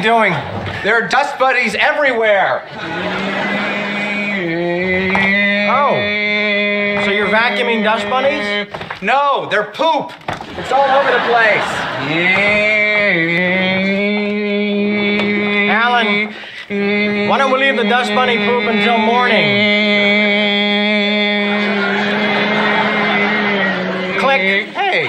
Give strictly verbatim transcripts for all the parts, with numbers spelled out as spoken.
doing? There are dust bunnies everywhere. Oh. So you're vacuuming dust bunnies? No, they're poop. It's all over the place. Alan, why don't we leave the dust bunny poop until morning? Click. Hey.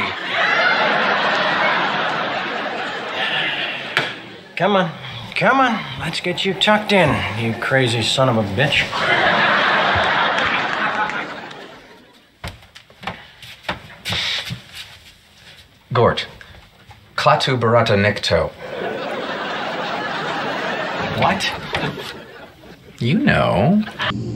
Come on. Come on. Let's get you tucked in, you crazy son of a bitch. Gort. Klaatu, Barada, Nikto. What? You know.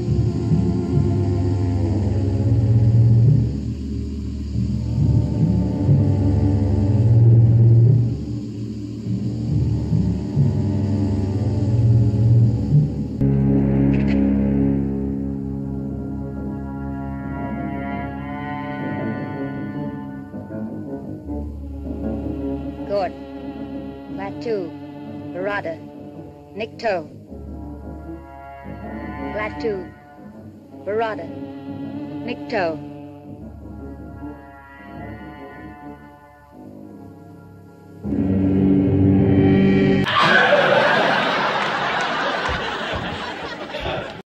Gort, Klaatu, Barada, Nikto. Klaatu, Barada, Nikto.